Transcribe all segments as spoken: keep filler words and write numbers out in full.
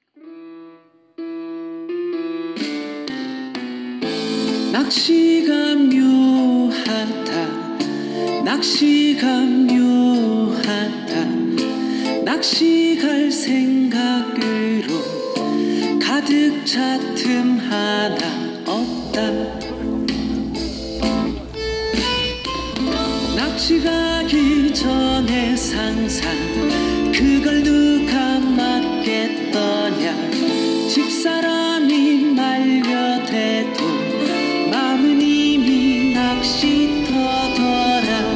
낚시가 묘하다 낚시가 묘하다 낚시 갈 생각으로 가득 차 틈 하나 없다 낚시 가기 전에 상상 그걸 누가 맡겠더냐 집사람이 말려대도 마음은 이미 낚시터더라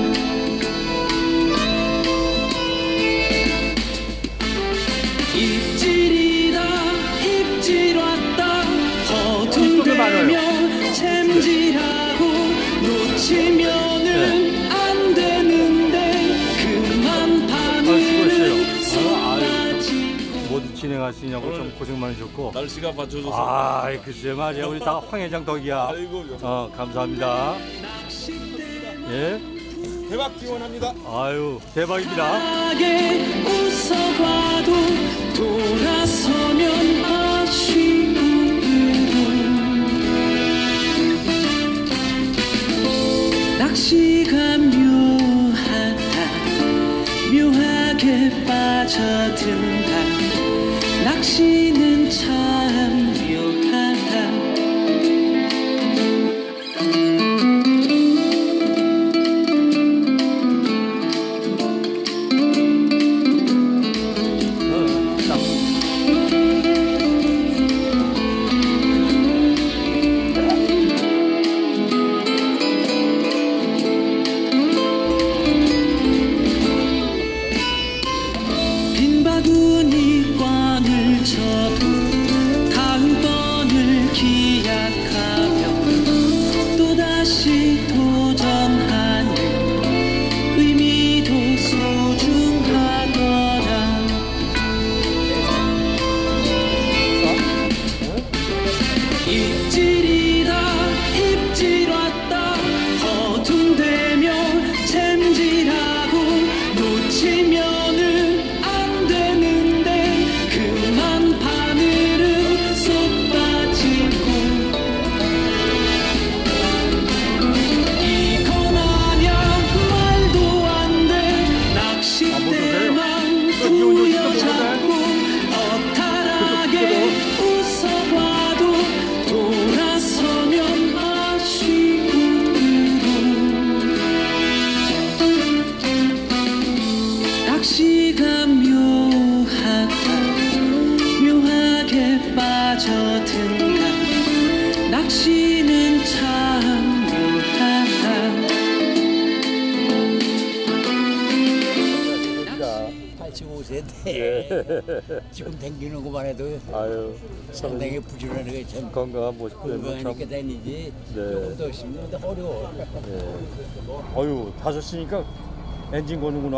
입질이다 입질 왔다 허둥대며 챔질하고 놓치면은 안 되는데 그만 바늘은 쏟아지고 모두 진행하시냐고 좀 고생 많으셨고 날씨가 받쳐줘서 아 글쎄 말이야 우리 다 황 회장 덕이야. 아이고 어 감사합니다. 예 대박 기원합니다. 아유 대박입니다. 웃어봐도 돌아서면 아쉬움으로 낚시가 묘하다 묘하게 빠져든다 낚시는 참 묘하다 빈바구니 꽝을 쳐도 다음번을 기약하며 또다시 도전하는 의미도 소중하더라 입질이다 입질 왔다 허둥대며 챔질하고 놓치면은 안 되는데 그만 바늘은 쏟아지고 이건 아냐 말도 안 돼 낚싯대만 부여잡고 허탈하게 웃어봐도 돌아서면 아쉬움으로 낚시가 묘하다 묘하게 빠져든다 낚시는 참 묘하다 팔십오 세인데 지금 댕기는 것만 해도 아유 상당히 부지런하게 참 건강한 모습 건강하니까 다니지 조금 더 쉬면 더 어려워. 네. 어유 다섯 시니까 엔진 거는구나.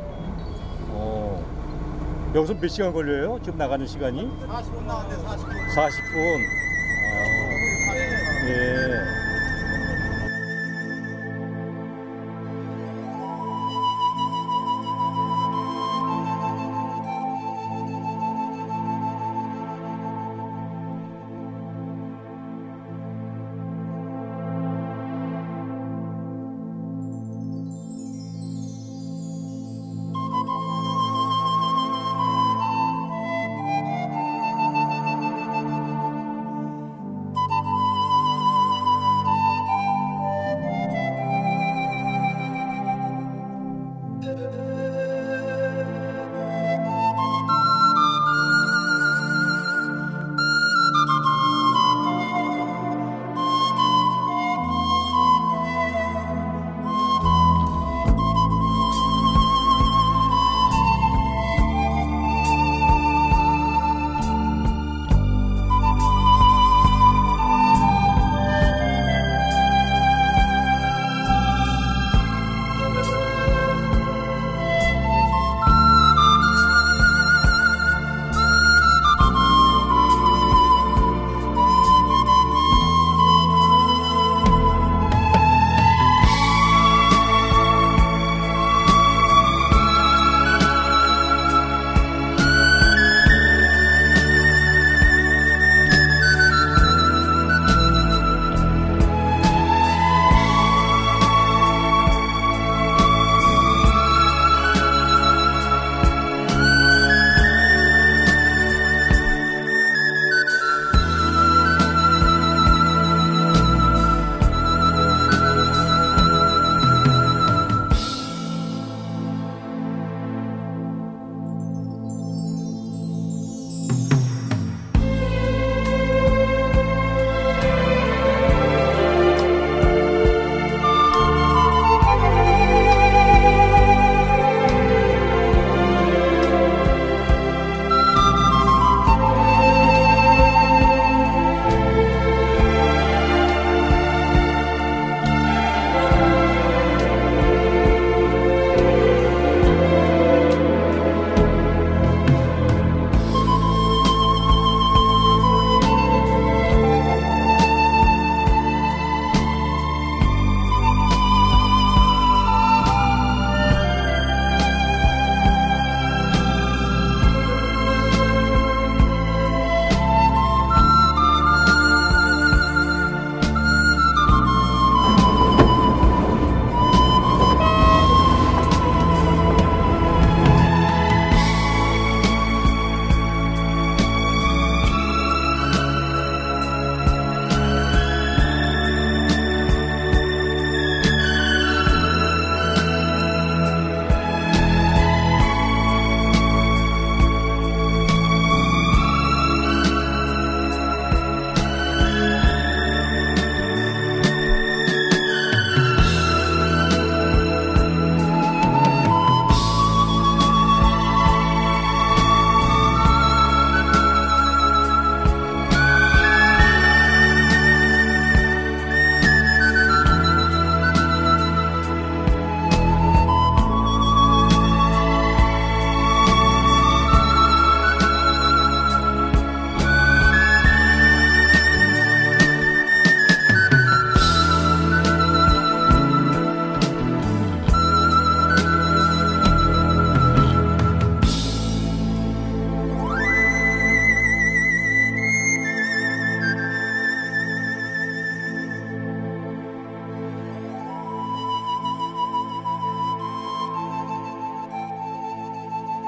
어 여기서 몇 시간 걸려요? 지금 나가는 시간이? 사십 분 나왔는데 사십 분. 사십 분. 아, 예.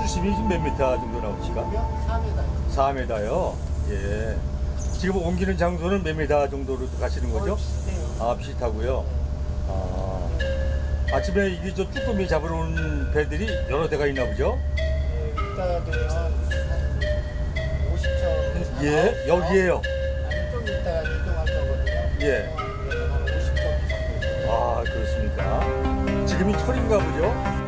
수심이 지금 몇 미터 정도 나옵니까? 사 미터요. 예. 지금 옮기는 장소는 몇 미터 정도로 가시는 거죠? 아, 비슷하고요. 아, 아침에 이게 저 쭈꾸미 잡으러 온 배들이 여러 대가 있나 보죠? 이따 되면 한 오십 척. 예, 여기에요. 아니, 좀 이따 이동할 거거든요. 예. 한 오십 척. 아, 그렇습니까? 지금이 철인가 보죠?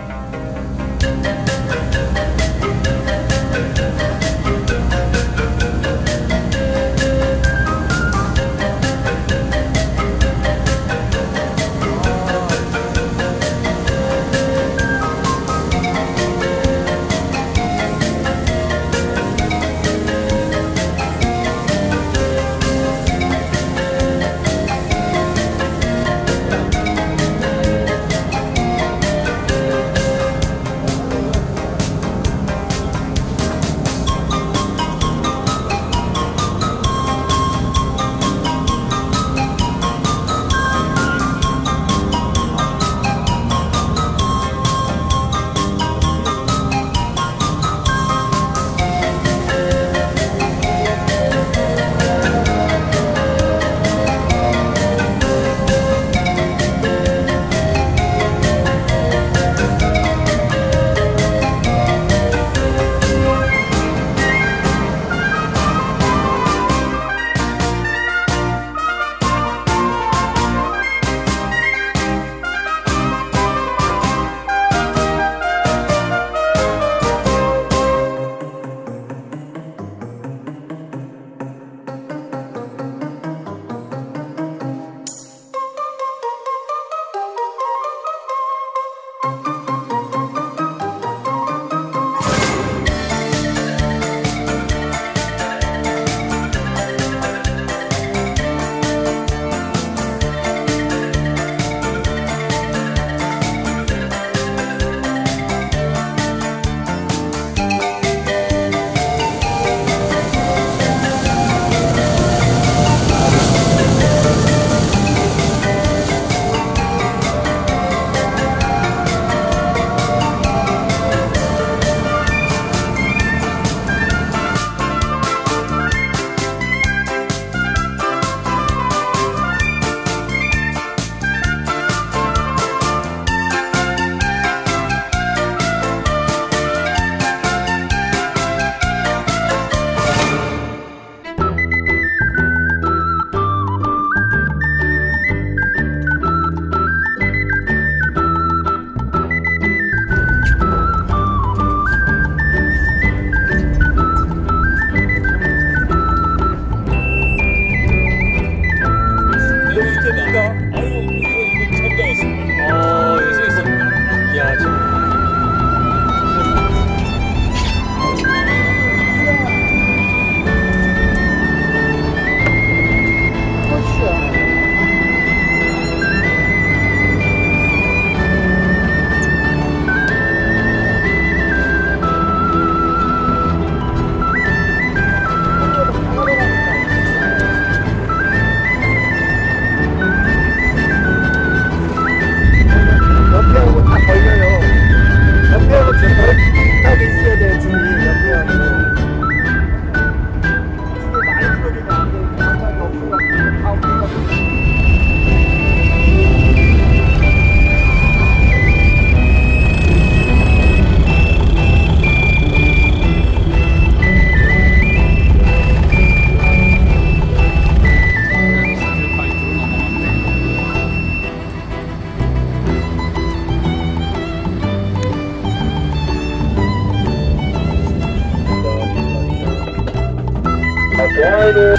동아일을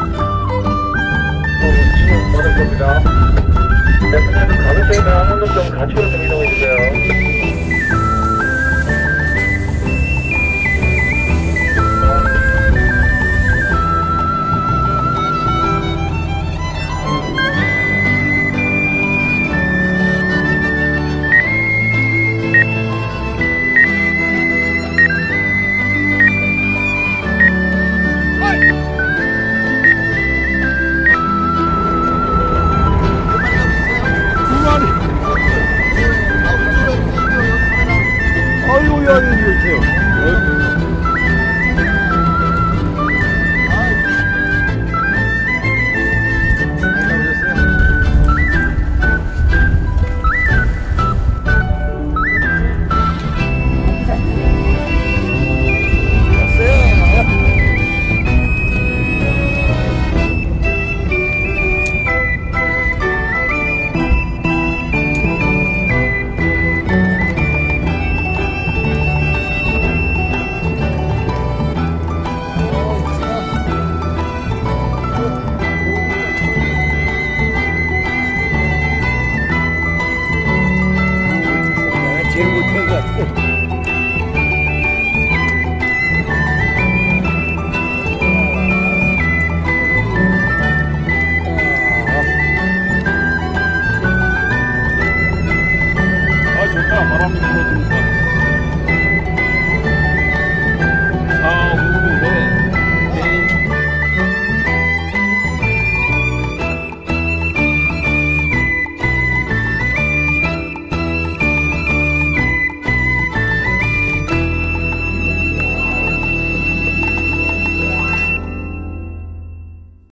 지금 받을 겁니다. 대표님은 가급적이면 한 번 좀 가치로 좀 이동해 주세요. 우연히 이렇게요. 제일 못한 것 같아.